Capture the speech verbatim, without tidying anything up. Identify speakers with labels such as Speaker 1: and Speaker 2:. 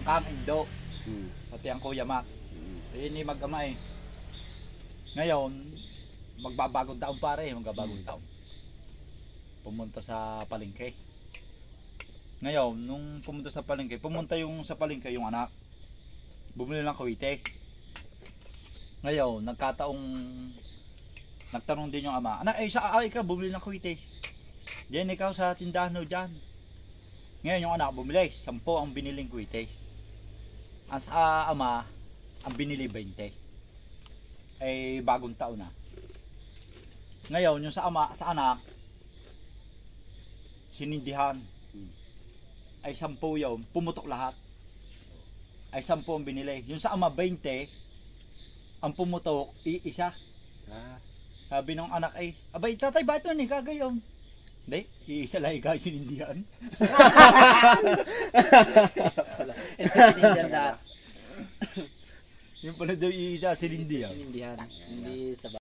Speaker 1: Kang Indo,
Speaker 2: Hmm.
Speaker 1: pati ang Kuya Mac.
Speaker 2: Hmm.
Speaker 1: Ayun ni mag-ama eh. Ngayon, magbabagong taon pare, magbabagong taon. Pumunta sa palengke. Ngayon, nung pumunta sa palengke, pumunta yung sa palengke yung anak. Bumili ng kawites. Ngayon, nagkataong nagtanong din yung ama, anak, eh, sa ay ka bumili ng kawites. Diyan ikaw sa tindahan no dyan. Ngayon yung anak bumili, sampo ang biniling kawites. Ang sa ama, ang binili twenty. Ay bagong taon na. Ngayon, yung sa ama, sa anak, sinindihan. Ay sampu yun, pumutok lahat. Ay sampu ang binili. Yung sa ama, twenty, ang pumutok, iisa.
Speaker 2: Ah.
Speaker 1: Sabi ng anak ay, abay tatay, ba't nun eh, kagayon? Hindi, iisa lang ikaw sinindihan.
Speaker 3: Ito sinindihan lahat.
Speaker 1: Yung pala daw iisa sinindihan.
Speaker 3: Sinindihan. Hindi sa